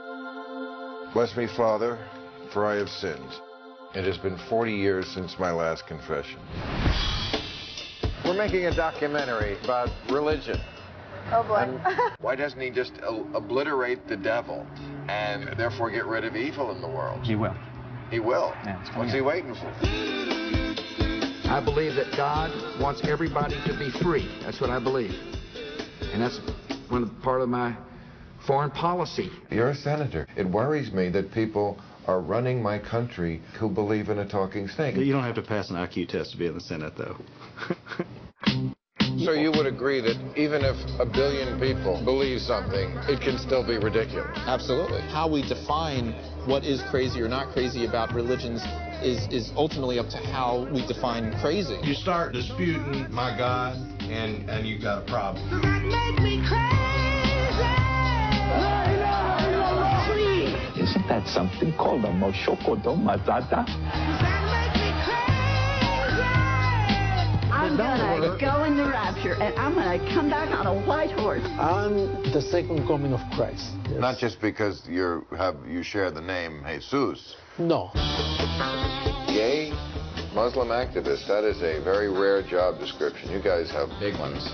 Bless me, Father, for I have sinned. It has been 40 years since my last confession. We're making a documentary about religion. Oh boy. Why doesn't he just obliterate the devil and therefore get rid of evil in the world? He will. He will? Yeah, what's he waiting for? I believe that God wants everybody to be free. That's what I believe. And that's part of my foreign policy. You're a senator. It worries me that people are running my country who believe in a talking snake. You don't have to pass an IQ test to be in the Senate, though. So you would agree that even if a billion people believe something, it can still be ridiculous? Absolutely. How we define what is crazy or not crazy about religions is ultimately up to how we define crazy. You start disputing my God, and you've got a problem. Isn't that something called a Moshoko-do Mazada? I'm gonna go in the rapture, and I'm gonna come back on a white horse. I'm the second coming of Christ. Yes. Not just because you share the name Jesus. No. Gay Muslim activist, that is a very rare job description. You guys have big ones.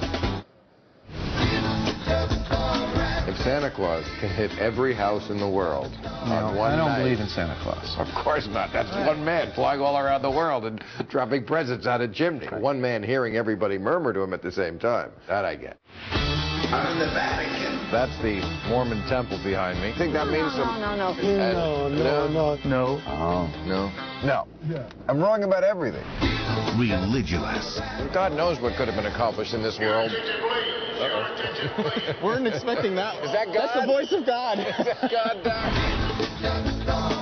If Santa Claus can hit every house in the world on one night... I don't believe in Santa Claus. Of course not. That's one man flying all around the world and dropping presents out of chimney. One man hearing everybody murmur to him at the same time. That I get. I'm in the Vatican. That's the Mormon temple behind me. I think that means some... No. No. Oh. No? No. Yeah. I'm wrong about everything. Religious. God knows what could have been accomplished in this world. Weren't expecting that. Is that God? That's the voice of God. Is that God, Doc?